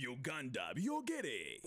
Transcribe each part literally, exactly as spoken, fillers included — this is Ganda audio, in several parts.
Uganda byogere.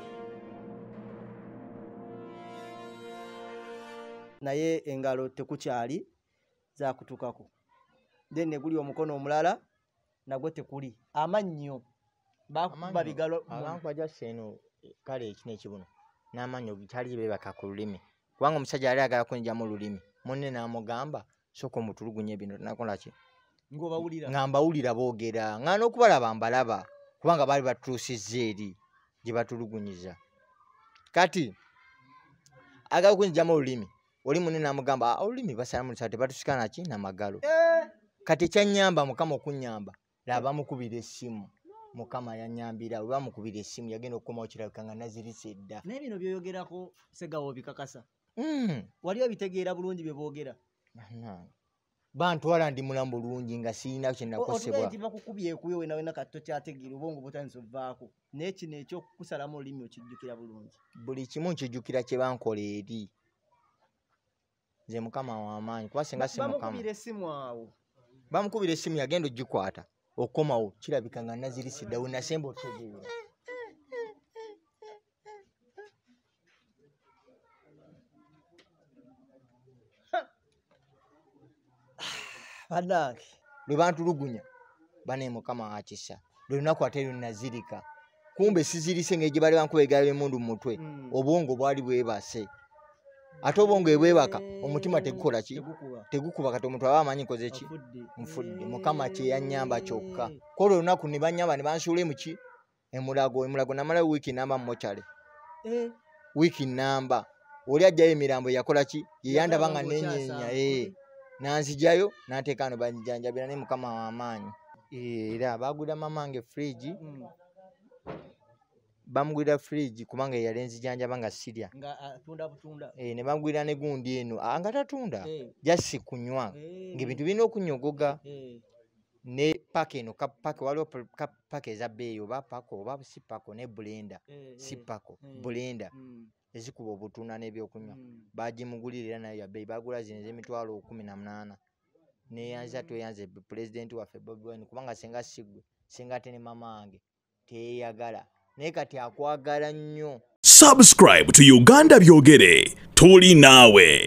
Naye engalo tekukyali za kutukako. Then neguli omukono omulala nagwo tekuli. Amannyo bakuba bigalo abankwaja seno kale ekine kibuno n'amannyo bitali bebaka ku lulimi. Kubanga omusajja yali agala kunjja mu lulimi. Munne n'amugamba soko mutulugunye bino nakola ki? Ngo bawulira. Ngamba wulira boogera. Ngana okubalaba mbalaba. Kubanga bali batuusizza eri gye batulugunyiza. Kati agala kunjja mu lulimi. Oli munne n'amugamba olulimi basala mu sate batusikana ki na magalo. Eh. Kati kyanyamba mukama okunyamba. Laba mukubira essimu. Mukama yanyambira oba mukubira essimu yagenda okukomawo kirabika nga nazirise edda. Naye bino byoyogerako segawo bikakasa. Mm. Wali obitegeera bulungi bye boogera. Bantwala ndi mulamu bulungi nga sirina kye nakosebwa. Otugaye bakukubye kuyo wena wena katto kyategeera obongo butandise ovaako. Naye kino ekyokusalamu olulimi okijjukira bulungi. Buli kimu nkijjukira kye bankola eri. Nze mukama w'amaanyi kuba singa si mukama. Bamukubira essimu awo. Bamukubira essimu yagenda ogikwata okomawo kirabika nga nazirise dda we nasemba otegeera. Bannange lwe bantulugunya bane mukama akisa lwe lunaku ate lunazirika kumbe sizirise ng'egye bali bankubegala emundu mu mutwe Mm. obwongo bwali bwebase ate obwongo ebwebaka omutima tegukola ki Tegukuba. tegukuba kati omuntu aba amanyi nkoze ki Afudde. nfudde mukama kye yannyamba kyokka ko lwe lunaku ne bannyamba ne bansuula emu ki emulago emulago namala wiiki namba mu mokyale Eh. wiiki namba oli ajjayo emirambo yakola ki ye yandaba nga Yakolanga nenyeenya ng'okyasa. ee nanzijayo n'ateeka wano banjanjabira ne mukama w'amaanyi era bagulira mamange fridge Mm. bamugulira fridge kubanga yali nzijanjaba nga sirya Nga atunda butunda. eh ne bamugulira ne gundi eno ah, nga tatunda Eh. jasi kunywa Eh. ng'ebintu birina okunyogoga Eh. ne paka eno kapaka waliwo pa- paka eza bbeeyi oba pako oba si pako ne blender Eh. si eh. pako Mm. blender Mm. ezikuba obutunda n'ebyokunywa Mm. bagimugulira nayo ya bbeeyi bagula zino ez'emitwalo kumi na munaana neyanza tweyanze pulezidenti waffe Bobi Wine kubanga singa sigwe singa ate ne mama wange teyagala naye kati akwagala nnyo. Subscribe to Uganda byogere. Tuli nawe.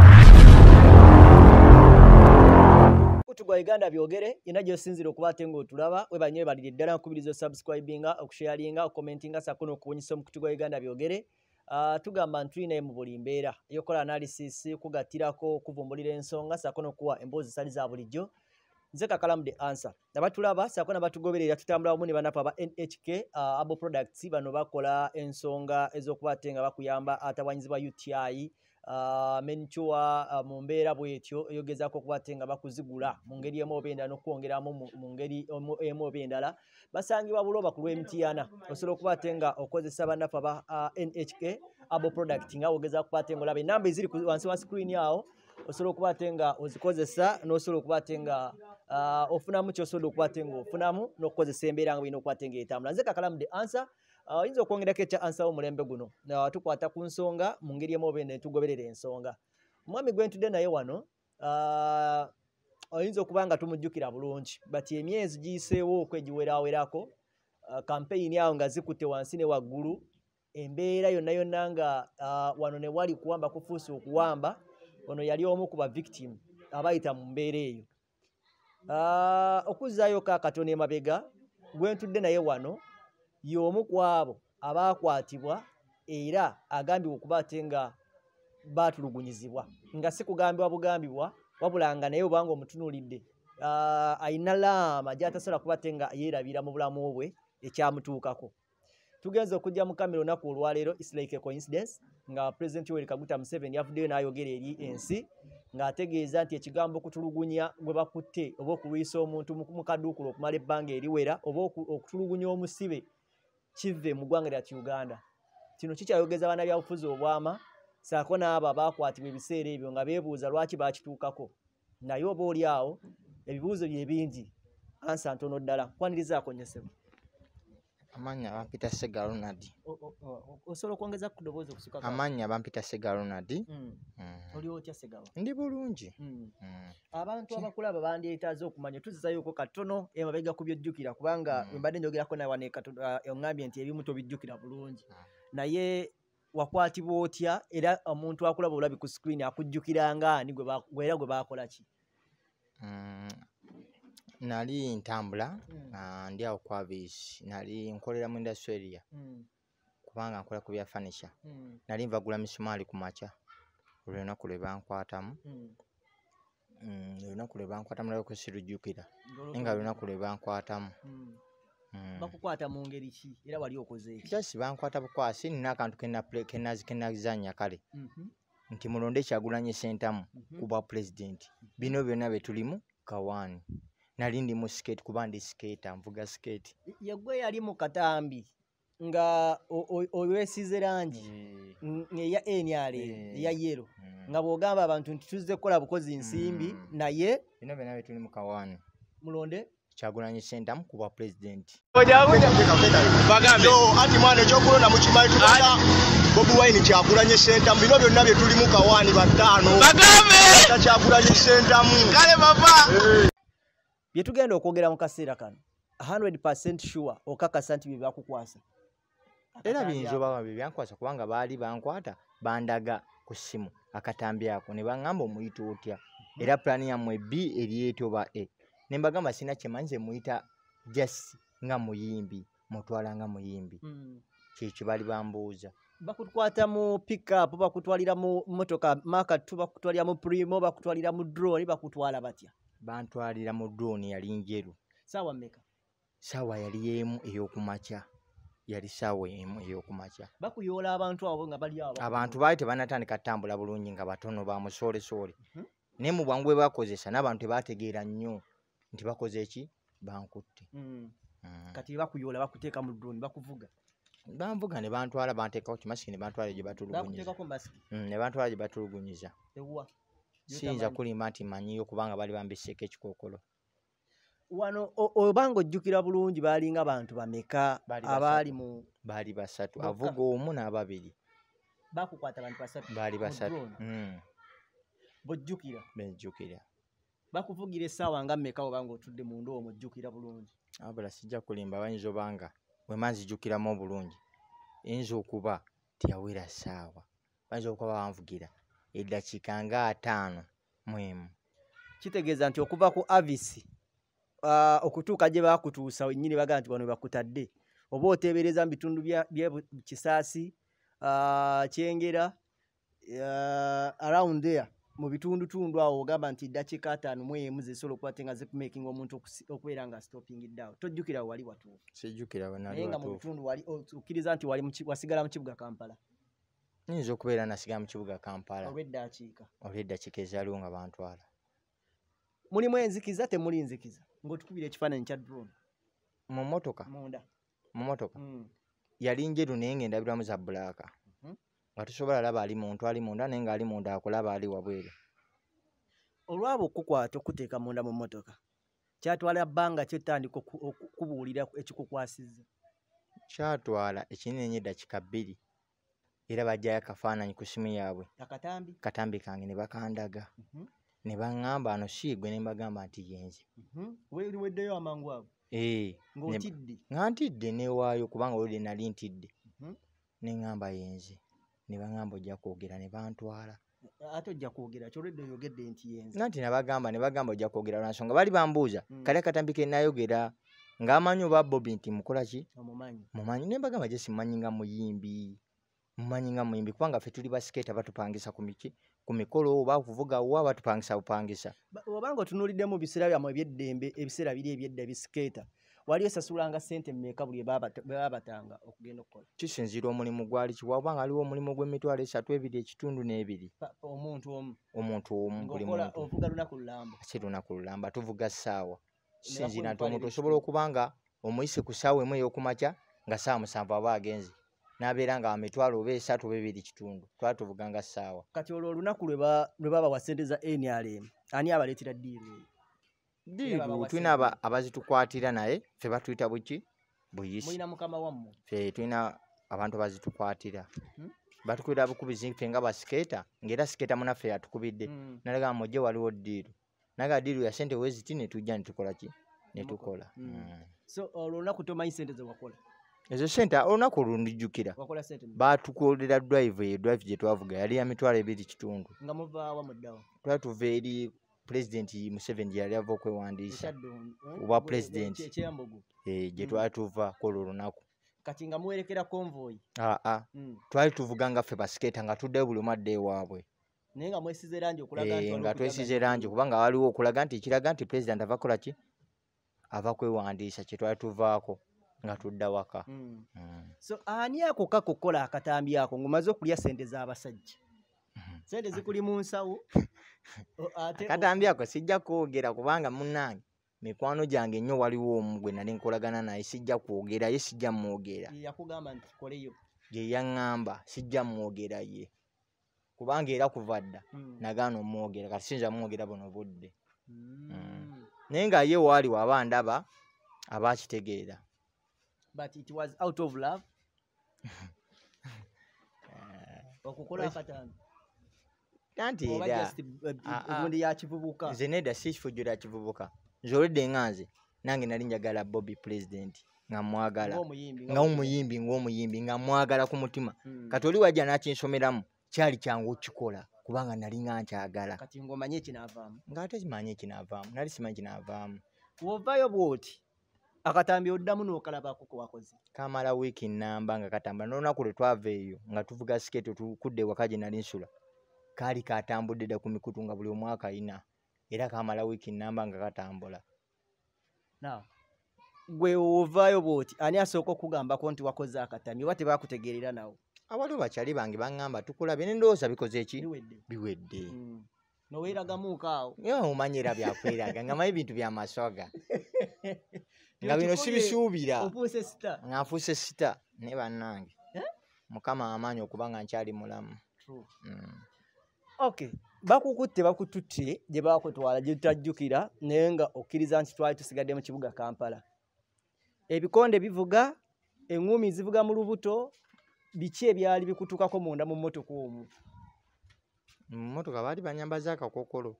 Kutugwa Uganda byogere ina gyosinzira okuba ngo tulaba webanye balire ddala nkubirizo subscribinga okusharinga okukomentinga sakono okubunyisa mu kutugwa Uganda byogere. Uh, tugamba ntwine mu buli mbeera yokola analysis kugatirako kuvumbulira ensonga sakono kuwa embozi sali za bulijjo nze kakalamu the answer nabatulaba sakona batugoberera tutambula omuni banapa ba N H K uh, abo products bano bakola ensonga ezokubatenga bakuyamba atawanyizibwa U T I uh, menchua uh, mu mbeera bwetyo eyogezako kubatenga bakuzigula mu ngeri emobenda n'okwongeramu mu ngeri emobendala basangibwa buloba ku lw'emitiana osobola okubatenga okozesa bannafa ba uh, N H K abo product nga ogeza kubatenga olabe namba eziri wansi wa screen yawo osobola okubatenga ozikozesa n'osobola okubatenga uh, ofunamu kyosobola okubatenga ofunamu n'okukozesa embeera nga bino okubatenga etambula nze kakalamu the answer uh, yinza okwongerako ekya answer omulembe guno uh, tukwata ku nsonga mu ngeri emobende tugoberera ensonga omwami gwentudde naye wano uh, oyinza okuba nga tumujjukira bulungi but emyezi giyiseewo okwegiwerawerako uh, campaign awo nga zikutte wansi ne waggulu embeera yonna yonna nga uh, wano ne wali kuwamba kufuusa okuwamba ono yali omu ku ba victim abayita mu mbeera eyo uh, okuzzaayo ka katono emabega gwentudde naye wano y'omu ku abo abaakwatibwa era agambibwa okuba ate nga baatulugunyizibwa nga si kugambibwa bugambibwa wabula nga naye obanga omutunuulidde uh, ayina laama gy'atasobola kuba ate nga yeerabira mu bulamu bwe ekyamutuukako tugenza okujja mu kamera olunaku olwaleero is like a coincidence nga President Yoweri Kaguta Museveni yavuddeyo n'ayogera eri ensi ng'ategeeza nti ekigambo okutulugunya gwe bakutte oba okulwisa omuntu mu kaduukulu okumala ebbanga eriwera oba okutulugunya omusibe kive mu ggwanga lyattu Uganda. Kino kikyayogeza bannabyabufuzi obwama saako n'abo abaakwatibwa ebiseera ebyo nga beebuuza lwaki baakituukako naye oba oli awo ebibuuzo bye bingi ansa ntono ddala kwanirizaako nnyesebo. Amanya bampita Sega Ronald. Osobola okwongeza ku ddoboozi okusuka. Amanya bampita Sega Ronald. Oli otya Segawa? Ndi bulungi. Abantu abakulaba bandyetaaze okumanya tuzizayoko katono emabega ku byojjukira kubanga bwe mbadde njogerako nawe wano oŋŋambye nti ebimu tobijjukira bulungi. Naye wakwatibwa otya era omuntu akulaba olabi ku screen akujjukiranga ani gwe era gwe baakola ki? Nali ntambula ndi awo kwa Avis, nali nkolera mu industry kubanga nkola ku bya furniture. Nali nvagula misumaali ku makya olunaku lwe bankwatamu. Olunaku lwe bankwatamu nalwo sirujjukira nga olunaku lwe bankwatamu. Bakukwata mu ngeri ki era wali okoze ki? Just bankwata bukwasi nina akantu kenazanya kale nti mulonde Kyagulanyi Ssentamu ku bwa president. Bino byonna bye tulimu Kawaani. Nali ndi mu skate kuba ndi skater nvuga skate. Yegwe yali mu katambi nga oyesize langi eya enyale eya yero nga bw'ogamba abantu nti tuzze kukola bukozi nsimbi naye bino byonna bye tuli mu Kawaani. Mulonde Kyagulanyi Ssentamu ku bwa president. Bagambe anti mwana ekyokulonda mu kimanyi tubala Bobi Wine Kyagulanyi Ssentamu bino byonna bye tuli mu Kawaani bataano. Bagambe Kyagulanyi Ssentamu. Kale baba. Bye tugenda okwogera mu kaseera kano one hundred percent sure okakasa nti bye bakukwasa. Era biyinza oba bye byankwasa kubanga baali bankwata bandaga ku ssimu akatambi ako ne baŋŋamba omuyita otya era plan yammwe B eri etyo ba A. Ne mbagamba sina kyemanyi nze muyita just nga muyimbi mutwala nga muyimbi. Kyekyo bali bambuuza. Bakukwata mu pickup bakutwalira mu motoka maka tu bakutwalira mu primo bakutwalira mu drone bakutwala batya? Bantwalira mu drone yali njeru. Sawa mmeka? Sawa yali yemu ey'okumakya. Yali sawa yemu ey'okumakya. Bakuyoola abantu abo nga bali abo. Abantu baali tebanatandika ttambula bulungi nga batono ba musoole-soole. Naye mu bwangu bwe bakozesa n'abantu tebategeera nnyo nti bakoze eki bankutte. Kati bakuyoola bakuteeka mu drone bakuvuga. Banvuga ne bantwala banteekako kimasiki ne bantwala gye batulugunyiza. Bakuteekako masiki. Ne bantwala gye batulugunyiza. Ewa. Siyinza kulimba nti manyiyo kubanga bali bambisseeko ekikookolo. Wano obanga ojjukira bulungi baalinga bantu bameka abaali mu baali basatu avuga omu n'ababiri. Bakukwata bantu basatu. Baali basatu. Bojjukira. Benjjukira. Bakuvugira essaawa nga mmeka obanga otudde mu ndoomo ojjukira bulungi. Abula sijja kulimba bayinza obanga bwe manzijjukiramu obulungi yinza okuba teyawera ssaawa. Bayinza okuba banvugira eddakiika nga ataano mu emu. Kitegeeza nti okuva ku Avis uh, okutuuka gye baakutuusa wennyini bagaa nti wano bakutadde oba oteebereza mu bitundu bya Kisaasi uh, Kyengera uh, around there mu bitundutundu awo ogamba nti eddakiika ataano mu emu zisobola okuba te nga zikumaking omuntu okubeera nga stopping down. Tojjukira wali watuufu? Sijjukira we nali naye nga mu bitundu wali okkiriza nti wali wasigala mu kibuga Kampala? Niyinza okubeera nasigala mu kibuga Kampala olw'eddakiika olw'eddakiika ezaaliwo nga bantwala. Mulimu enzikiza temuli nzikiza ng'otukubira ekifaananyi kya drone mu mmotoka? Munda mu mmotoka yali njeru naye ng'endabiramu za bbulaaka nga tusobola laba ali muntu ali munda naye ng'ali munda akulaba ali wabweru. Olwaba okukwata okuteeka munda mu mmotoka kyatwala bbanga kyetandika okubuulira ekikukwasizza? Kyatwala ekinene nnyo eddakiika bbiri era bajjayo akafaananyi ku simu yaabwe akatambi katambi kange ne bakandaga ne baŋŋamba ano si gwe ne mbagamba nti yenze. Weeri weddeyo amangu ago? Ee ng'otidde? Nga ntidde neewaayo kubanga olwo nali ntidde ne ŋŋamba yenze ne baŋŋamba ojja kwogera ne bantwala. Ate ojja kwogera kyolwedde oyogedde nti yenze? Nanti nabagamba ne bagamba ojja kwogera lwa nsonga baali bambuuza kali akatambi ke nayogera ng'amanyi oba Bobi nti mukola ki? Omumanyi. Mumanyi ne mbagamba gye simanyi nga muyimbi mumanyi nga muyimbi kubanga ffe tuli basikeeta batupangisa ku miki ku mikolo oba okuvuga wa batupangisa bupangisa. Obanga otunuulidde mu biseera byammwe eby'eddembe ebiseera biri ebyedda bisikeeta wali osasulanga ssente mmeka buli bwe baabatanga okugenda okukola? Kisinziira omulimu gwali kiwa obanga aliwo omulimu gw'emitwalo esatu ebiri ekitundu n'ebiri. Omuntu omu? Omuntu omu buli muntu. Ovuga lunaku lulamba? Si lunaku lulamba tuvuga ssaawa. Kisinziira nti omuntu osobola okuba nga omuyise ku ssaawa emu ey'okumakya nga ssaawa musanvu aba agenze n'abeera nga emitwalo oba esatu oba ebiri kitundu twali tuvuga nga ssaawa. Kati olwo olunaku lwe babawa ssente za N R M ani abaleetera ddiiru eyo? Ddiiru tulina abazitukwatirira naye ffe batuyita buki buyisi mulina mukama wammwe ffe tulina abantu bazitukwatira Hmm? batukubira bukubizi ffe nga basikeeta ng'era sikeeta munaffe yatukubidde Mm. nalaga mujje waliwo ddiiru naga ddiiru ya sente weziti ne tujja ne tukola ki ne tukola Mm. Mm. so olunaku tomanyi sente ze wakola ezo sente olunaku olundijjukira wakola sente mmeka? baatukolera drive eyo drive gye twavuga yali ya mitwalo ebiri kitundu nga muvaawa muddawo twali tuva eri pulezidenti Museveni gye yali ava okwewandiisa ekyaddo eh? Obwa Gwe- president. gwe- ekyeyambogo eh, gye Mm. twali tuva kolwo olunaku kati nga muwerekera konvoyi aa Mm. twali tuvuga nga ffe basikeeta nga tuddeyo buli omu adde ewaabwe naye nga mwesize langi okulaga nti Eh, waliwo nga okujaganya. twesize langi kubanga waliwo okulaga nti ekiraga nti pulezidenti ava kukola ki ava kwewandiisa kye twali tuvaako nga tudda waka Mm. Mm. so ani ako kakokola akatambi ako ng'omaze okulya sente z'abasajja sente zikuli mu nsawo O- ate akatambi ako sijja kwogera kubanga munnange mikwano gyange ennyo waliwo omu gwe nali nkolagana naye sijja kwogera ye sijja mwogera o- yakugamba nti koleyo gye yaŋŋamba sijja mwogera ye kubanga era kuva dda Mm. nagaana omwogera kati siyinza mwogera buno budde Mm. naye nga ye waali waba ndaba abakitegeera but it was out of love okukola wes- akatambi anti oba era just eh, Ah, ah. obundi yakivubuka nze nedda si kifujjula kivubuka nze olwedde nga nze nange nali njagala Bobby President nga mwagala ng'omuyimbi nga omuyimbi ng'omuyimbi nga mwagala ku mutima Mm. kati oli wajja n'akinsomeramu kyali kyangu okukikola kubanga nali nga nkyagala kati ng'omanye ekinaavaamu ng'ate simanyi ekinaavaamu nali simanyi kinaavaamu bw'ovaayo bw'oti akatambi oddamu n'okalabako ke wakoze kamala wiiki nnamba nga katambula n'olunaku lwe twava eyo nga tuvuga sikeeto tukudde ewaka gye nali nsula kaali katambudde dda ku mikutu nga buli omwaka ayina era kamala wiiki nnamba nga katambula now gwe ovaayo bw'oti ani asooka okugambako nti wakoze akatambi oba tebakutegeerera nawo awaliwo bakyali bange baŋŋamba tukulabye ne ndowooza bikoze eki biwedde biwedde Mm. noweeragamuuko awo nga omanyi era byakweraga nga manyi bintu byamaswaga nga bino Tukubye, sibisuubira ofuuse sita nga nfuuse sita naye bannange Eh? mukama amaanyi okuba nga nkyali mulamu True. Mm. okay bakukutte bakututte gye bakutwala gye tutajjukira naye nga okkiriza nti twali tusigadde mu kibuga Kampala ebikonde bivuga eŋŋumi zivuga mu lubuto biki ebyali bikutukako munda mu mmotoka omwo mu mmotoka baali banyambaza akakokolo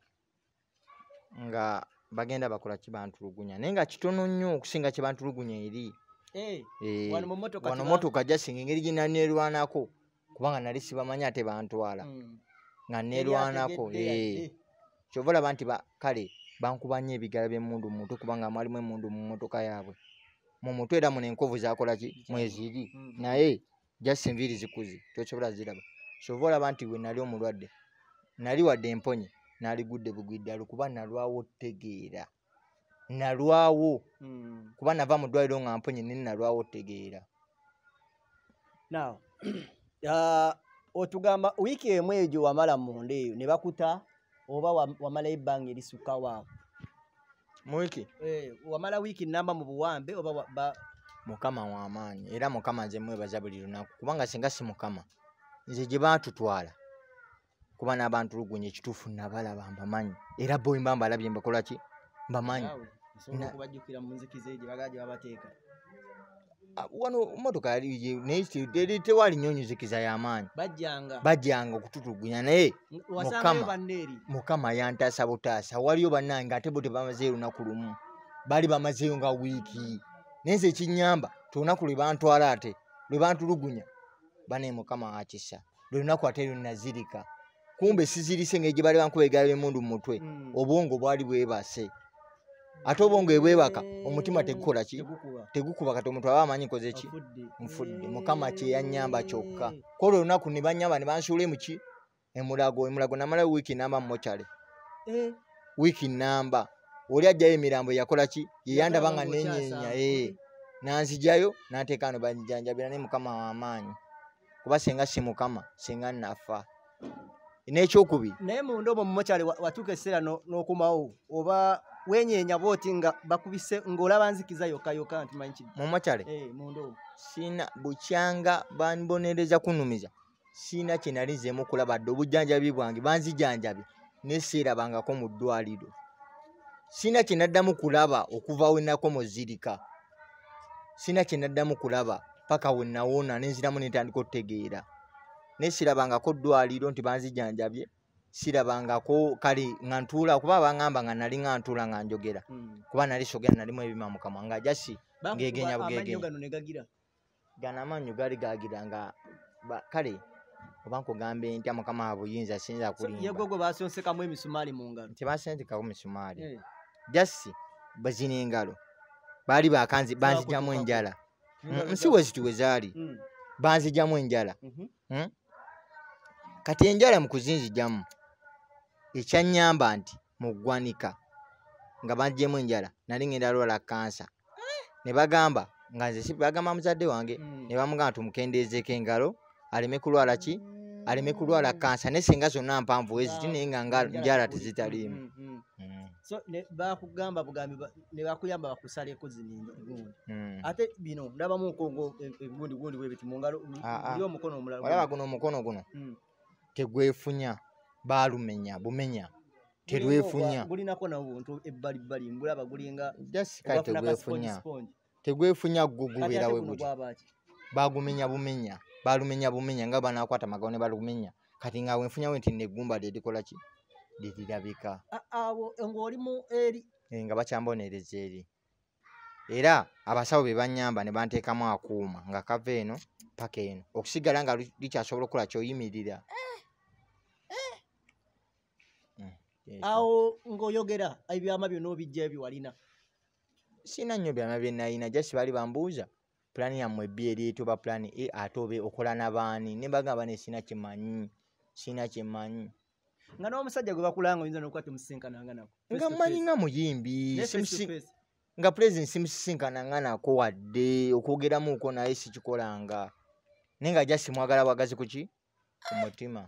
nga bagenda bakola kibantulugunya naye nga kitono nnyo okusinga kibantulugunya eri Eh, Eh, wano mu mmotoka wano tiba- mmotoka jasinga engeri gye nali neerwanako kubanga nali sibamanyi ate bantwala Mm. nga Teri neerwanako ategedde yadde. kyova olaba nti ba- kale bankuba nnyo ebigala by'emmundu mu mutwe kubanga mwalimu emmundu mu mmotoka yaabwe mu mutwe era muno enkovu zakola ki mweziri Mhm. naye jasi enviiri zikuze tosobola ziraba kyova olaba nti we nali omulwadde nali wadde emponye naligudde bugwiddalo kuba nalwawo otegeera nalwawo Mm. kuba nava mu ddwaliro nga mponye nini nalwawo otegeera now uh, otugamba wiiki emu egyo wamala munda eyo ne bakuta oba wa- wamalayo ebbanga erisukkawo awo mu wiki Eh, wamala wiiki namba mu buwambe oba wa- ba- mukama w'amaanyi era mukama nze mwebaza buli lunaku kubanga singa si mukama nze gye baatutwala kuba n'abantulugunya ekituufu nabalaba mbamanyi era bo mba mbalabye mbakola ki mbamanyi Naawe, nsobola Na- okubajjukira mu nzikiza egyo bagaa gye babateeka Ah, wano motoka yali ye- naye te- teri- tewali nnyo nzikiza y'amaanyi bajjanga bajjanga okututulugunya naye wasangayo Mukama. banneeri mukama yantaasa butaasa waliyo bannange ate bo tebamazeeyo lunaku lumu baali bamazeeyo nga wiiki naye nze ekinyamba tolunaku lwe bantwala ate lwe bantulugunya bane mukama akisa lwe lunaku ate lwenazirika kumbe sizirise ngeri gye baali bankuba egala by'emmundu mu mutwe Mm. obwongo bwali bwebase ate obwongo ebwebaka omutima tegukola ki Tegukuba. tegukuba kati omuntu aba amanyi nkoze ki Afudde. nfudde Eh. mukama kyeyanyamba kyokka kola olunaku ne banyamba ne bansuula muki emulago emulago namalayo wiiki namba mumokyale Eh, wiiki namba oli ajjayo emirambo yakola ki yeyandaba nga Yalaba nenyeenya ng'okyasamba. ee nanzijayo nanteeka ano banjanjabira ne mukama w'amaanyi kuba singa si mukama singa nafa n'ekyokubiri naye munda omwo mumokyale wa- watuuka ekiseera no- n'okomawo oba wenyeenya booti nga bakubise ng'olaba nzikiza yokka yokka nti manyi kiri mumokyale Eh, munda omwo siina bukyanga banbonereza kunumiza siina kye nali nzeemu okulaba dde obujjanjabi bwange banzijanjabye neseerabangako mu ddwaliro siina kye naddamu kulaba okuva we nako muzirika sina kye naddamu kulaba paka we nawona ne nziramu ne ntandika okutegeera ne sirabangako ddwaliro nti banzijanjabye sirabangako kale nga ntuula kuba bangamba nga nali nga ntuula nga njogera kuba nali sogera nalimu ebima mu kamwa nga jasi ngegenya bugegenya gana amanyo gali gagira nga kale oba nkugambe ntya mukama wa buyinza sinza kulimba yegwegwe basonsekamu emisumaali mu ngalo tebasentekamu misumaali jasi bazina engalo baali bakanzi banzijamu enjala nsi wezituwe zaali banzijamu enjala kati enjala mu kuzinzijamu ekyanyamba nti mu ggwanika nga banjemu enjala nali ngenda lwala kansa ne bagamba nga nze si bagamba muzadde wange ne bamugamba tumukendeezeeko engalo aleme kulwala ki aleme kulwala kansa ne singa zonna mpanvu weziti naye nga njala tezitaliimu so ne bakugamba bugambi ne bakuyamba bakusaleko zino gundi ate bino ndabamu nkongo egundi gundi bwe biti mu ngalo ndi omukono omulala olaba guno omukono guno tegwefunya baalumenya bumenya terwefunya gulinako nabuntu ebbali bbali mbulaba gulinga jasika tegwefunya tegwefunya gugubeera we guli bagumenya bumenya balumenya bumenya nga banakwata magone balumenya kati nga wenfunya we nti negumba lirikola ki lirirabika awo ng'olimu eri nga bakyambonereza eri era abasawo be banyamba ne banteekamu akuuma nga kava eno paka eno okusigala nga likyasobola okukola kyoyimirira awo ng'oyogera ebyama byonna obijja ebyo walina sina nnyo byama bye nalina jasi baali bambuuza pulaani yammwe ebbi eriitu oba pulaani e ate obe okola n'abaani ne bagamba ne sina kyemanyi sina kyemanyi nga n'omusajja gwe bakulanga oyinza n'okuba temusisinkananga nako nga mmanyi nga muyimbi nga pulezidenti simusisinkananga nako wadde okwogeramuuko naye sikikolanga naye nga jasi mwagala bwagazi ku ki ku mutima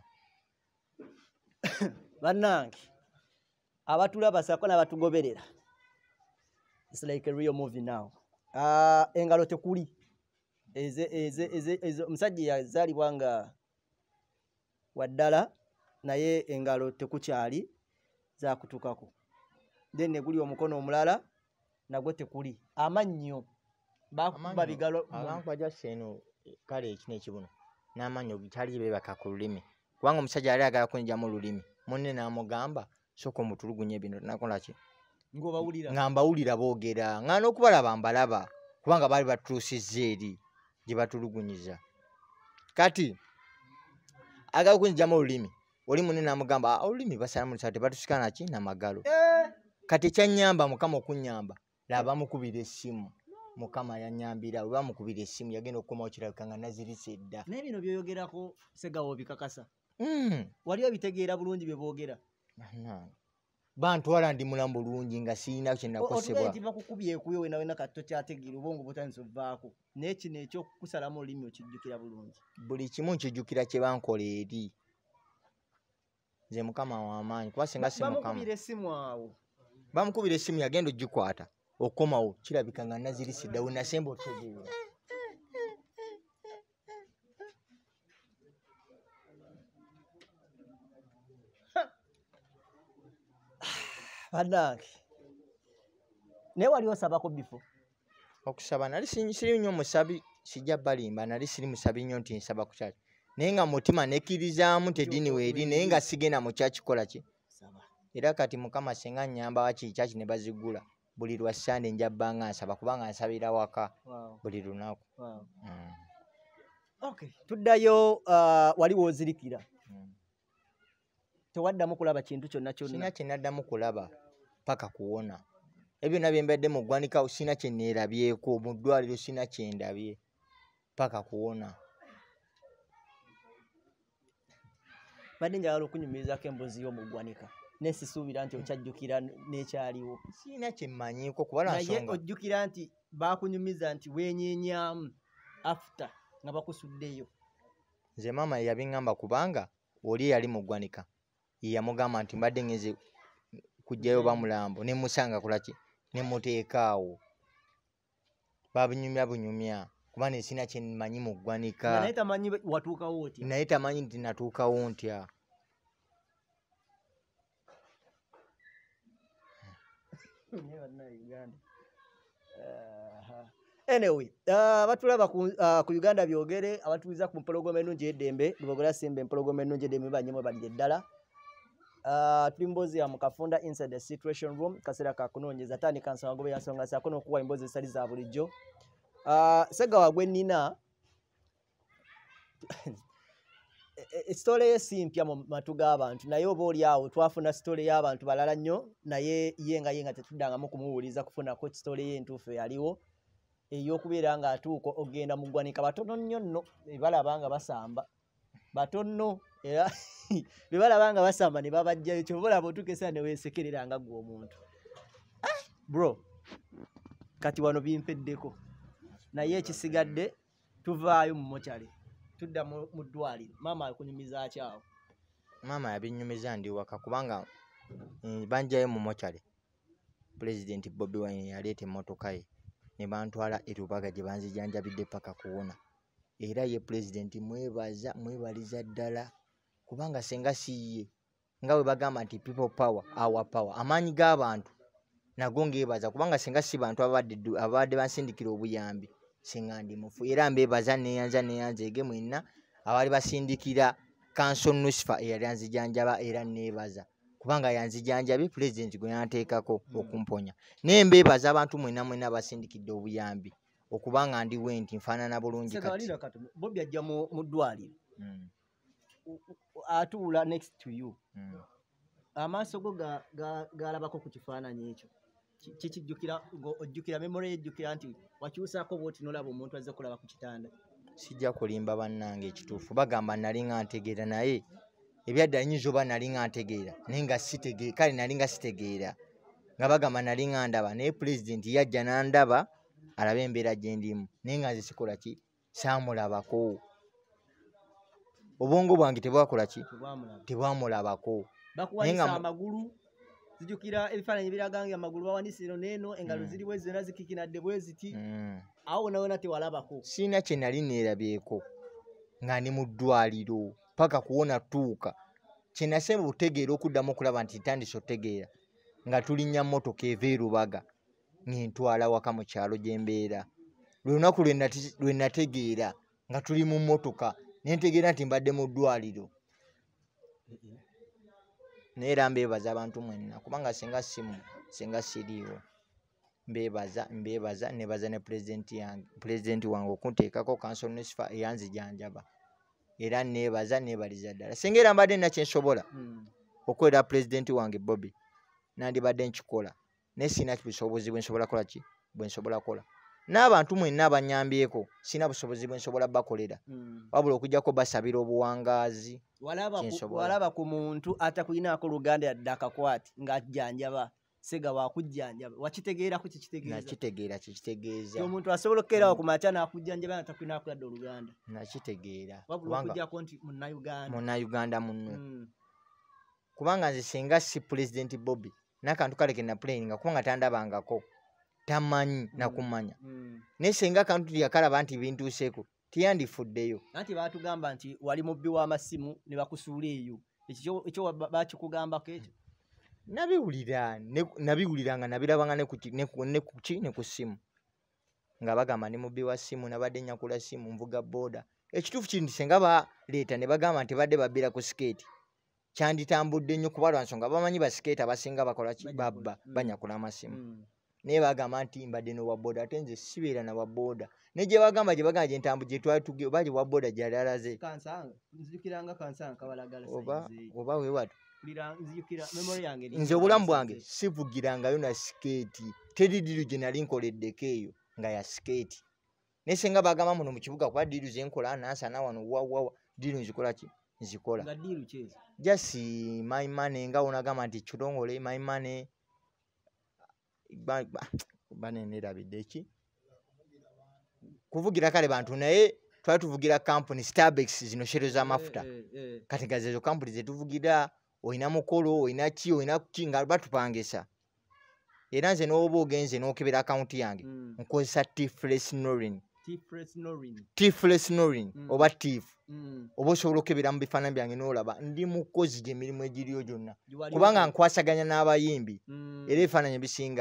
bannange abatulaba sako n'abatugoberera it's like a real movie now. Uh, engalo tekuli eze eze eze eze omusajja yazaalibwa nga waddala naye engalo tekukyali zakutukako then neguli omukono omulala nagwo tekuli amannyo bakuba bigalo abankwaja seno kale ekino ekibuno n'amannyo kyali bebaka ku lulimi kubanga omusajja yali agala kunjamu olulimi munne n'amugamba sooka omutulugunye bino nakola ki nga mbawulira boogera nga n'okubalaba mbalaba kubanga baali batuusizza eri gye batulugunyiza kati agala kunjamu olulimi oli munne n'amugamba olulimi basalamu sa tebatusikana ki namagalo kati ekyanyamba mukama okunyamba laba mukubira essimu mukama yanyambira we bamukubira essimu yagenda okukomawo kirabika nga nazirise edda naye bino byoyogeraku segawo bikakasa wali obitegeera bulungi bye boogera bantwala ndi mulamu bulungi nga sirina kyenakosebwa nti bakukubye ekuyo wena wena katto kyategeera obwongo butandisa ovaako naye kino ekyokusalamu olulimi okijjukira bulungi buli kimu nkijjukira kye bankola eri nze mukama w'amaanyi kuba singa si mukama bamukubira essimu awo bamukubira essimu yagenda ogikwata okomawo kirabika nga nazirisidde we nasemba otegeera bannange naye wali osabako bifo okusaba nali siri nnyo musabi sijja balimba nali siri musabi nnyo nti nsaba ku kyaki naye nga mutima nekkirizaamu teddiini weeri naye nga sigenda mu kyakikola ki era kati mukama singa nnyamba waki kyaki ne bazigula buli lwa sande nja bbanga nsaba kubanga nsabira waka buli lunaku tuddayo wali woozirikira tewaddamu kulaba kintu kyonna kyonna sina kye naddamu kulaba paka kuwona ebyo nabye mbadde mu ggwanika sina kye neerabyeko mu ddwaliro sina kye ndabye paka kuwona badde njagala okunyumirizaako emboozi y'omu ggwanika nesisuubira nti okyajjukira n'ekyaliwo sina kye mmanyiiko kuba naye ojjukira nti bakunyumiza nti weenyeenyamu afuta nga bakusuddeyo nze maama yabiŋŋamba kubanga oli eyali mu ggwanika yamugamba nti mbadde ngeze kujjayo bamulambo ne musanga kulaki ne muteekaawo babunyumya bunyumya kuba ne sina kye mmanyi mu ggwanika naye tamanyi watuukawo otya naye tamanyi nti natuukawo ntya Anyway, uh, batulaba ku, uh, ku Uganda byogere abatuliza ku mpologoma ennungi eddembe Lubogola Simba empologoma ennungi eddembe banyemwe balire ddala. Uh, tuli mbozi ya mukafunda inside the situation room kasera ka kunoonyeza tandika nsonga gobe yansonga sa kuno kuwa embozi sali za bulijjo. Uh, sega wagwe nina story esimpya mu matu g'abantu naye oba oli awo twafuna story y'abantu balala nnyo naye ye nga ye nga tetuddangamu kumuwuliza kufunako story ye entuufu yaliwo ey'okubeera nga atuuko ogenda mu ggwanika batono nnyo nno bebalaba nga basamba batono era bebalaba nga basamba ne babajjayo kyova olaba otukesa ne weesekerera nga gwe omuntu bro kati wano bimpeddeko naye ekisigadde tuvaayo mu mokyale tudda mu ddwaliro maama akunyumiza akyawo maama yabinyumiza ndi waka kubanga mm, banjayo mu mokyale President Bobi Wine yaleeta emmotoka ye ne bantwala e Lubaga gye banzijanjabidde paka kuwona era ye President mwebaza mwebaliza ddala kubanga senga siye nga we bagamba nti people power our power amaanyi g'abantu nago ngebaza kubanga senga si bantu abadde abadde bansindikira obuyambi singa ndi mufu era mbebaza neyanza neyanza ege mwenna abali basindikira Council Nusfa eyali anzijanjaba era nebaza kubanga yanzijanjabi President gwe yanteekako okumponya nembebaza abantu mwenna mwenna basindikidde obuyambi okubanga ndi wenti nfaanana bulungi kati Bobi ajja mu ddwaliro mm. atuula next to you mm. amaaso go galabako ku kifaananyi ekyo kikijjukira ojjukira memory ejjukira nti wakyusaako bwoti nolaba omuntu azze kulaba ku kitanda sijja kulimba bannange ekituufu bagamba nali nga ntegeera naye ebyadda nyinza oba nali nga ntegeera naye nga sitegeera kale nali nga sitegeera nga bagamba nali nga ndaba naye President yajja n'andaba alaba embeera gye ndimu naye nga nze sikola ki saamulabako obwongo bwange tebwakola ki tebwamulabako bakuwanisa amagulu zijukira ebifaananyi biragange amagulu bawanisiro neeno engalo mm. ziri bwezi zonna zikikinadde bweziti mm. awo nawona tewalabako siina kye nali neerabyeko nga ndi mu ddwaliro paka kuwona tuuka kye nasemba otegeera okuddamu okulaba nti ntandise otegeera nga tulinnya mmotoka eva e Lubaga ng'entwala waka mu kyalo gye mbeera lwe lunaku lwe nategeera nga tuli mu mmotoka ne ntegeera nti mbadde mu ddwaliro naye era mbeebaza abantu mwenna kubanga singa simu singa siriiwo mbeebaza mbeebaza nebaza ne President yange President wange okunteekako Council Nusfa eyanzijanjaba era nebaza nebaliza ddala singa era mbadde nina kyensobola mm. okwera President wange Bobi nandibadde nkikola naye sina busobozi bwensobola kola ki bwensobola kola n'abantu mwenna abanyambyeko sina busobozi bwensobola bakolera mm. wabula okujjako basabira obuwangaazi walaba ku muntu atakuyinaako Luganda yadde akakwati ng'ajjanjaba sega wakujjanjaba wakitegeerako kikitegeeza nakitegeera kikitegeeza omuntu asobola okukeerawo ku makya n'akujjanjaba natakuyinaako yadde Oluganda nakitegeera wabula okujjako nti munnayuganda munnayuganda munno mm. kubanga nze singa si President Bobi n'akantu kale ke napulayininga kubanga tandabangako tamanyi mm. nakumanya mm. naye singa akantu yakalaba nti bintuuseeko tiyandifuddeyo anti baatugamba nti wali mubbi w'amasimu ne bakusuula eyo ekyo bakikugambako ekyo nabiwulira nabiwulira nga nabirabanga ne kuki ne ku ssimu nga bagamba ne mubbi wa ssimu nabadde nyakula ssimu nvuga booda ekituufu kiri nti singa baleeta ne bagamba nti badde babbira ku sikeeti kyanditambudde nnyo kuba lwa nsonga bamanyi basikeeti abasinga bakola ki babba banyakula amasimu mm. naye bagamba nti mbadde n'owa booda ate nze sibeera na wa booda ne gye bagamba gye bagamba gye ntambu gye twali tuge oba gye wa booda gyali alaze oba oba weewatu nze obulamu bwange sivugirangayo na sikeeti teri diru gye nali nkoleddeko eyo nga ya sikeeti naye singa bagamba muno mu kibuga kuba diru ze nkola nansana wano wawawa diru nzikola ki nzikola jasi my money nga onagamba nti kitongole my money banenerabidde eki kuvugira kale bantu naye twali tuvugira kampuni Starbucks zino shero z'amafuta eh, eh, eh. kati gazezo kampuni zetuvugira oyina mukolo oyina ki oyina ki nga batupangisa era nze n'oba ogenze n'okebera akaunti yange mm. nkozesa Tifres Norin Tifres Norin mm. oba Tif mm. oba osobola okebera mu bifaananyi byange n'olaba ndi mukozi gye emirimu egiriyo gyonna kubanga nkwasaganya n'abayimbi mm. era ebifaananyi bisinga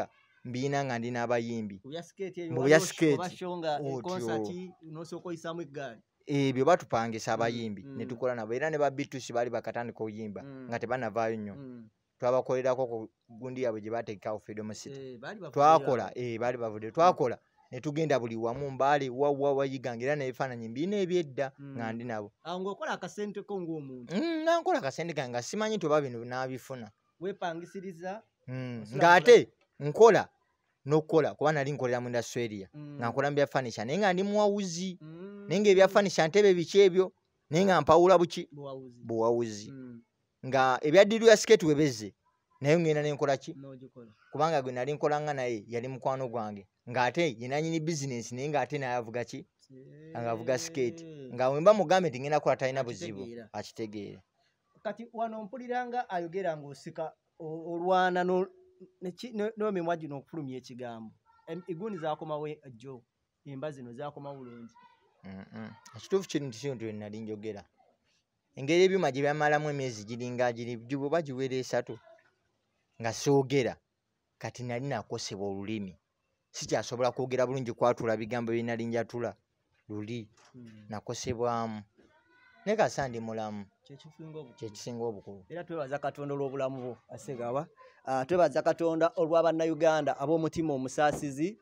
mbiina nga ndina abayimbi mu bya skate mu bya skate obashonga concert n'osooka oyisamu eggaali ebyo batupangisa abayimbi mm. ne tukola nabo era ne ba bitusi bali bakatandika oyimba mm. nga tebanavaayo nnyo mm. twabakolerako ku gundi yabwe gye bateekawo Freedom City eh, twakola eh, baali bavudde twakola ne tugenda buli wamu mbaale wawa wayiganga era n'ebifaananyi mbiina ebyedda mm. nga ndi nabo awo ng'okola akasente ko ng'omuntu mm, nga nkola akasente kange nga simanyi toba bino naabifuna weepangisiriza mm. ng'ate nkola n'okukola kuba nali nkolera mu Australia mm. nga nkola mu bya furniture naye nga ndi muwawuzi mm. naye ng'ebya furniture ntebe biki ebyo naye nga mpawula buki buwawuzi mm. nga ebya ddiru ya skate webeze naye ngenda nenkola ki kubanga gwe nali nkolanga naye yali mukwano gwange ng'ate ye nanyini bizinesi naye ng'ate naye avuga ki nga avuga skate nga wemba mugambe nti ngenda kola talina buzibu akitegeera kati wano mpuliranga ayogera ng'osika olwana n'emimwa gino okufulumya ekigambo eguuni zakomawo jjo emba zino zakoma bulungi ekituufu kino nti we nali njogera engeri ebyuma gye byamalamu emyezi giringa giri bwoba giwera esatu nga soogera kati nali nakosebwa olulimi sikyasobola kwogera bulungi kwatula bigambo bye nali njatula luli nakosebwamu naye kasa ndi mulamu kyekisinga obukulu era twebaza Katonda olw'obulamu bwo Asegawa twebaza Katonda olw'abannayuganda ab'omutima omusaasizi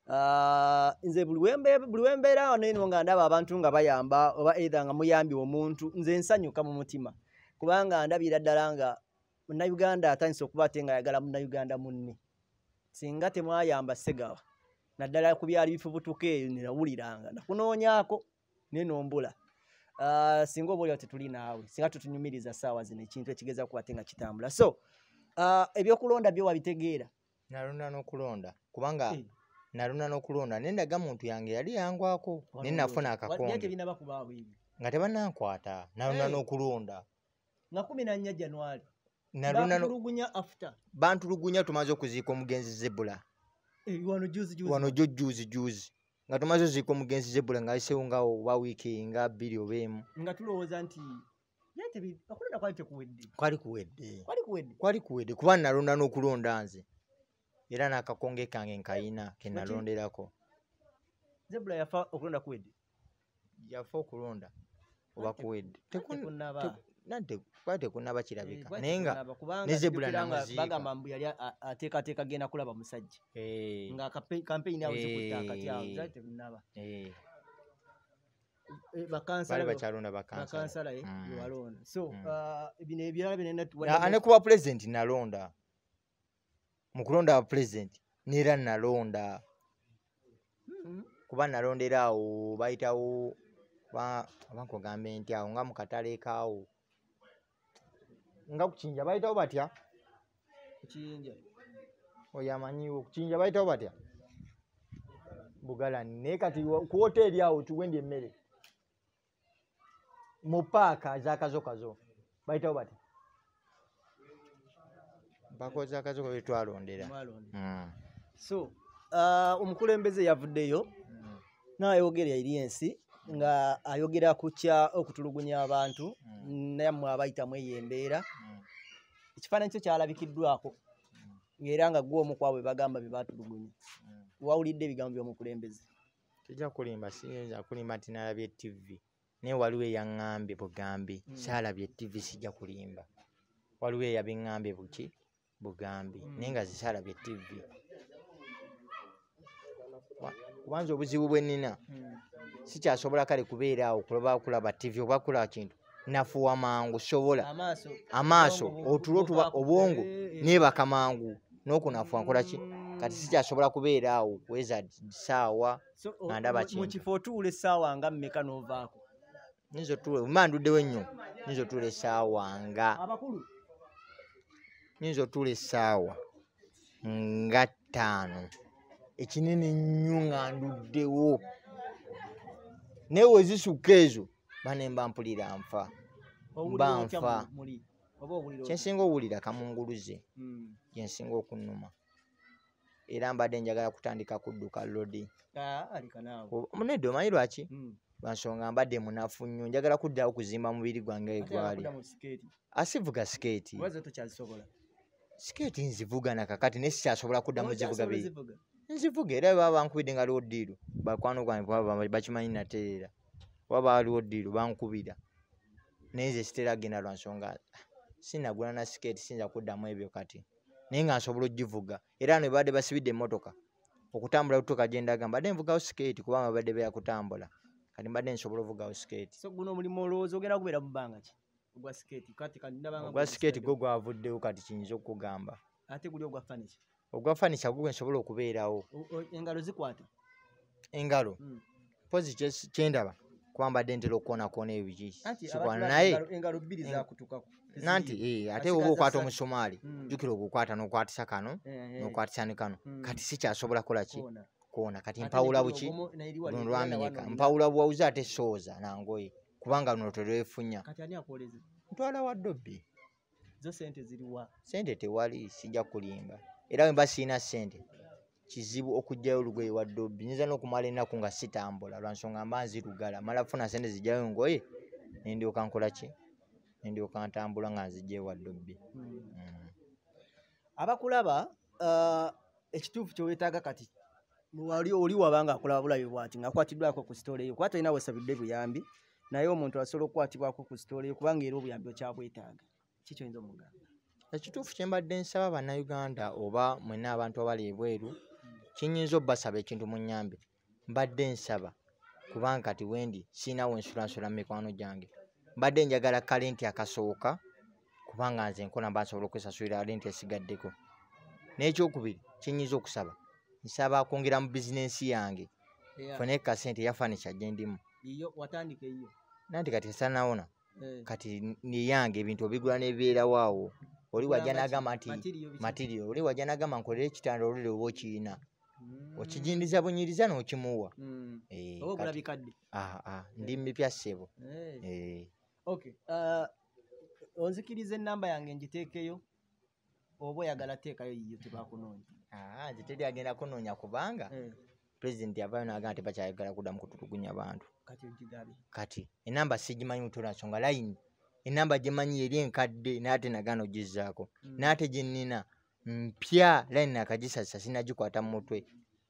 nze buli wembeera awo neno nga ndaba abantu nga bayamba oba either nga muyambye omuntu nze nsanyuka mu mutima kubanga ndabira ddala nga munnayuganda atandise okuba ate nga ayagala munnayuganda munne singa temwayamba Segawa naddala ku byali bifubutuka eyo ninawuliranga nakunoonyaako nenombula singa oba olio tetuli naawe singa tutunyumiriza ssaawa zino ekintu ekigeza kuba ate nga kitambula so ebyokulonda byo wabitegeera nalonda n'okulonda kubanga nalonda n'okulonda naye ndaga muntu yange yali yangwako naye nafuna akakonge nga tebanankwata nalonda n'okulonda nga kumi na nnya January bantulugunya after bantulugunya tumaze okuziika omugenzi Zebula wano jjo juzi juzi nga tumaze oziika omugenzi Zebula ng'ayisewo nga oba wiiki nga bbiri oba emu nga tulowooza nti okulonda kwali tekuwedde kwali kuwedde kwali kuwedde kwali kuwedde kuba nalonda n'okulonda nze era n'akakonge kange nkayina ke nalonderako Zebula yafa okulonda kuwedde yafa okulonda oba kuwedde nadde kwali tekunnaba kirabika naye nga ne Zebula namuziika bagamba mbu yali ateekateeka genda kulaba musajja nga kampeyini awo zikuttaaka ti awo zali tekunnaba bali bakyalonda bakansala yewalonda so bino ebirala ne kuba pulezidenti nalonda mu kulonda aba pulezidenti neera nalonda kuba nalondera awo bayitawo abankogambe nti awo nga mu katale kaawo nga kukinja bayitawo batya kukinja oyo amanyiwo kukinja bayitawo batya Bugalani naye kati ku woteeri awo tuwendi emmere mu paaka zakazokazo bayitawo batya bakoza akazoka bye twalondera so omukulembeze yavuddeyo n'ayogera eri ensi nga ayogera ku kya okutulugunya abantu nammwe abayita mweyembeera ekifaananyi kyo kyalabikiddwako ng'era nga gwe omu kwabwe bagamba bye baatulugunya wawulidde ebigambo by'omukulembeze tujja kulimba siyinza kulimba nti nalabye T V naye waliwo eyaŋŋambye bugambi saalabye T V sijja kulimba waliwo eyabiŋŋambye buki bugambi naye nga zisaalabye T V kubanza obuzibu bwe nnina sikyasobola kale kubeera awo kulaba kulaba T V oba kulaba kintu nafuwa mangu sobola amaaso otulo tuba obwongo neebaka mangu n'okunafuwa nkola ki kati sikyasobola kubeera awo kuweza ssaawa nga ndaba kintu mu kifo otuula essaawa nga mmeka n'ovaako nyinza otuula mba nduddewo ennyo nyinza otuula essaawa nga nyinza otuula essaawa nga ttaano ekinene nnyo nga nduddewo naye wezisukka ezo banemba mpulira nfa mba nfa kyensinga owulira kamunguluze gyensinga okunnuma era mbadde njagala kutandika kudduka lodi nedde omanyi lwaki lwansonga mbadde munafu nnyo njagala kuddawo kuzimba mubiri gwange egwali asivuga sikeeti Skate nzivuga na kakati ne sikyasobola kuddamu zivuga biri. Nzivuga era baba bankubidde nga lwoddiiro. Bakwano gwange baba bakimanyi nateera. Waba lwoddiiro bankubira. Naye nze sitera genda lwa nsonga sinagula na skate sinza kuddamu ebyo kati. Naye nga nsobola ogivuga. Era ne badde basibidde emmotoka. Okutambula lutoka gyendaga mbadde nvugawo skate kubanga badde beya kutambula. Kati mbadde nsobola ovugawo skate. So guno omulimu olowooza ogenda kubeera mu bbanga ki? Ogwa skate kati kati ndabanga ogwa skate gwo gwavuddewo kati kiyinza okugamba. Ate guli ogwa furniture. Ogwa furniture gwo nsobola okubeerawo. Engalo zikwata. Engalo. Mm. Pozi kyendaba kuba mbadde ntera okukoonakona ebiki. Sikwana naye engalo bbiri zakutukako. Nanti eh ate oba okwata omusumaali jjukira ogukwata n'okwatisa kano n'okwatisa ne kano kati sikyasobola kola ki koona kati mpawula buki luno lwamenyeka mpawula bwawuza ate sooza nangoye kubanga luno terwefunya. Kati ani akwoleze? Ntwala wa Dobbi. Zo sente ziriwa? Sente tewali sijja kulimba era bwe mba sirina sente kizibu okujjayo olugoye wa Dobbi. Nyinza n'okumala ennaku nga sitambula lwa nsonga mba nzirugala mala funa sente zijjayo ngoye nendyoka nkola ki ndyoka ntambula nga nzijje wa Dobbi. Mm. Mm. Abakulaba uh, ekituufu ky'owetaaga kati wali oli wabanga akulaba bulabi bwati nga akwatiddwako ku story eyo kuba talina wesabidde buyambi naye omuntu asobola okukwatibwako ku story eyo kubanga era obuyambi okyabwetaaga kiki oyinza omugamba? Ekituufu kye mbadde nsaba bannayuganda oba mwenna abantu abali ebweru kinyinza obbasaba ekintu mu nnyambe mbadde nsaba kubanga kati wendi sirina wensulansula mu mikwano gyange mbadde njagala kalenti akasooka kubanga nze nkola mba nsobola okwesasulira kalenti esigaddeko. N'ekyokubiri kinyinza okusaba nsaba kwongera mu bizinensi yange fune kasente ya furniture gye ndimu. Iyo watandika iyo nanti kati esanawona kati ni yange ebintu obigula n'ebibeerawo awo. Oli wajja n'agamba nti material oli wajja n'agamba nkolere ekitanda olule oba okiyina okijindiza bunyiriza n'okimuwa. Oba ogula bikadde? Ndi mipya ssebo. Okay. Uh, onzikiriza ennamba yange ngiteekeyo oba oyagala teekayo yiyo tebakunoonya? Ah, nze teri agenda kunoonya kubanga President yavaayo n'agamba tebakyayagala kuddamu kutulugunya bantu. Kati ogigabe? Kati enamba sigimanyi mutola nsonga layini enamba gyemanyi eri enkadde n'ate nagaana ogizzaako n'ate gye nnina mpya layini nakagisasa sinagikwata mu mutwe.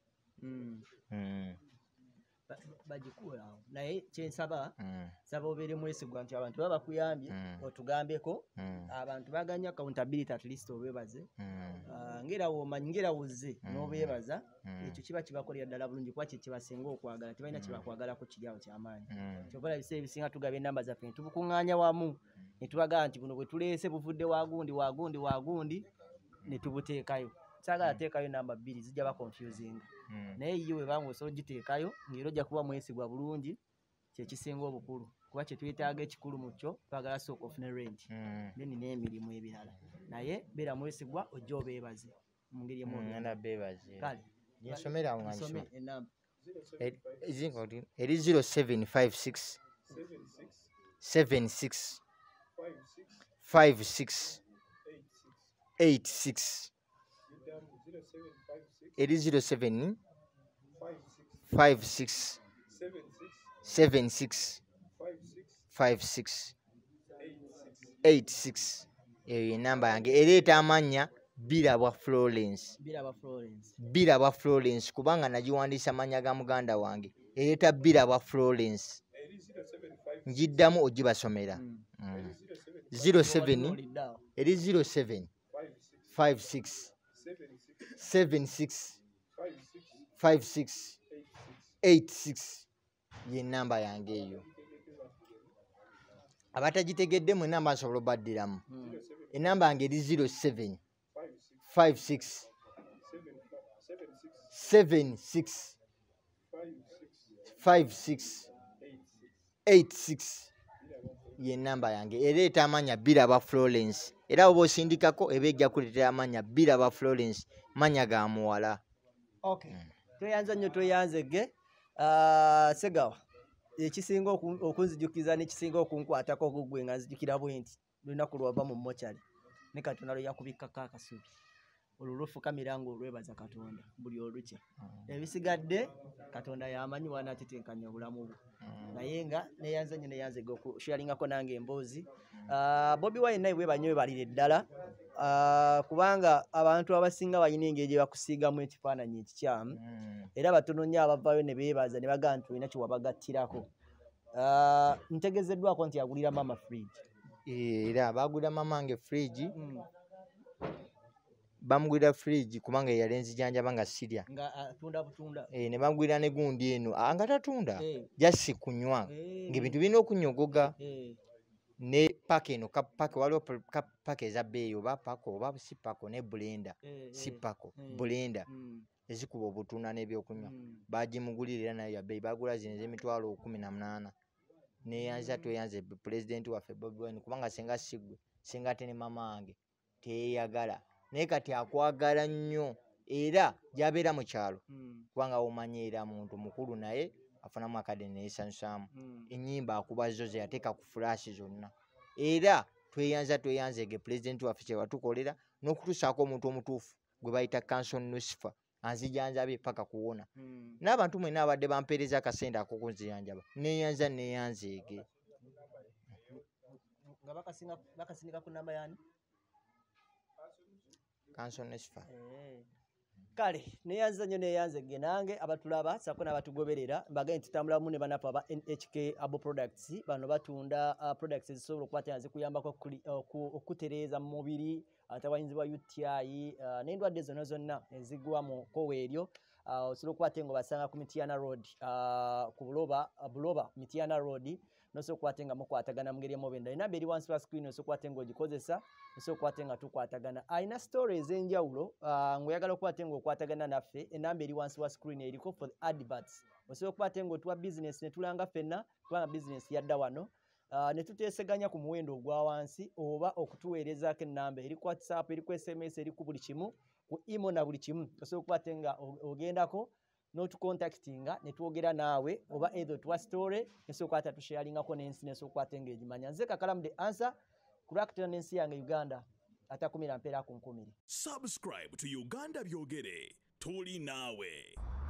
Bagikuwe awo naye kyensaba saba obeere mwesigwa nti abantu baba bakuyambye otugambeko abantu baganya accountability at least obeebaze ngera womanyi ngera wozze n'obeebaza ekyo kiba kibakolera ddala bulungi kuba kye kibasinga okwagala tebalina kye bakwagala kiryawo kyamaanyi. Kyova ebiseera ebisinga tugaba ennamba zaffe ne tubukuŋŋaanya wamu ne tubagamba nti buno bwe tuleese buvudde wagundi wagundi wagundi ne tubuteekayo. Sagala teekayo namba bbiri zijja ba confusinga. Naye yiwe banga osobola giteekayo ng'era ojja kuba mwesigwa bulungi kye kisinga obukulu kuba kye twetaaga ekikulu mu kyo twagala sooka ofune rent then n'emirimu ebirala naye beera mwesigwa ojja obeebaze mu ngeri emu ngenda beebaze. Kale nsomera awo nga nsome ennamba eri zero seven five six seven six five six eight six eri zero seven five six seven six five six eight six eyo enamba yange ereeta amannya Birabwa Florence. Birabwa Florence. Birabwa Florence kubanga nagiwandiisa amannya ga muganda wange ereeta Birabwa Florence njiddamu ogibasomera. zero seven eri zero seven five six seven six five six eight six ye namba yange eyo. Abatagitegedde mu namba nsobola obaddiramu. Enamba yange eri zero seven five six seven six five six eight six ye namba yange ereeta amanya Birabwa Florence era oba osindikako eba ejja kuleetera amanya Birabwa Florence manya ga muwala. Okay. Tweyanza nnyo tweyanzege uh, Segawa ekisinga okunzijukiza n'ekisinga okunkwatako gugwe nga nzijukira bwenti lunaku lwava mu mochari ne Katonda lwe yakubikkako akasubi olwo lufukamira ng'olwebaza Katonda buli olukya. Ebisigadde Katonda yamanyi wanatetenkanya obulamu bwo naye nga neyanza nnyo neyanzege okushalingako nange emboozi. Uh, Bobi Wine naye bwe banyoye balire ddala uh, kubanga abantu abasinga balina engeri gye bakusiigamu ekifaananyi ekikyamu Mm. era batono nnyo abavaayo ne beebaza ne bagaa nti olina kyewabagattirako. Uh, ntegezeddwako nti agulira mama fridge. Era bagulira mamange fridge, Mm. bamugulira fridge kubanga yali enzijanjaba nga sirya. Nga atunda butunda. Eh, ne bamugulira ne gundi eno ah, nga tatunda Eh. jasi kunywa Eh. ng'ebintu birina okunyogoga. Eh. Ne paka eno kapaka waliwo paka eza bbeeyi oba pako oba si pako ne blender Eh. si pako Eh. blender Mm. ezikuba obutunda n'ebyokunywa Mm. bagimugulira era nayo ya bbeeyi bagula zino ez'emitwalo kumi na munaana neyanza tweyanze pulezidenti waffe Bobi Wine kubanga singa sigwe singa ate ne mama wange teyeeyagala naye kati akwagala nnyo era gy'abeera mu kyalo Mm. kubanga omanye era muntu mukulu naye afunamu akadde neesanyusaamu. Mm. Ennyimba akuba zo ze yateeka ku fulashi zonna era tweyanza tweyanzege pulezidenti waffe kye watukolera n'okutuusaako omuntu omutuufu gwe bayita Kanson Nusifa anzijanjabye paka kuwona. Mm. N'abantu mwenna abadde bampeereza akasente ak'okunzijanjaba neeyanza neeyanzeege. Nga bakasinga bakasinga ku namba yani? Kanson Nusifa. Eh. Kale neyanza nnyo neyanzege nange abatulaba sako n'abatugoberera mbagaye ntitambulamu ne banafu aba N H K Abo Products bano batunda uh, products ezisobola okukwata zikuyambako okutereeza mu mubiri atawanyizibwa U T I uh, n'endwadde zonna zonna ezigwa mu kkowe eryo uh, osobola okukwata ngo basanga ku Mityana Road uh, ku Buloba uh, Buloba Mityana Road noso okukwata nga mukwatagana mu ngeri y'omubenda enamba eri wansi wa screen oso okukwata nga ogikozesa oso okukwata nga tukwatagana alina story ez'enjawulo uh, ng'oyagala okukwata nga okwatagana naffe enamba eri wansi wa screen eriko for the adverts oso okukwata nga otuwa business ne tulanga ffenna kubanga business yadda wano uh, ne tuteeseganya ku muwendo ogwa wansi oba okutuweerezaako ennamba eri ku WhatsApp eri ku S M S eri ku buli kimu ku imo na buli kimu oso okukwata nga ogendako n'otucontactinga ne twogera naawe oba either tuwa story nesokwata tusharelingako n'ensi nesokwata eng'egimanya nze Kakalamu the answer kurakutira n'ensi yange Uganda atakumira mpeera ku nkumiri. Subscribe to Uganda Byogere. Tuli nawe.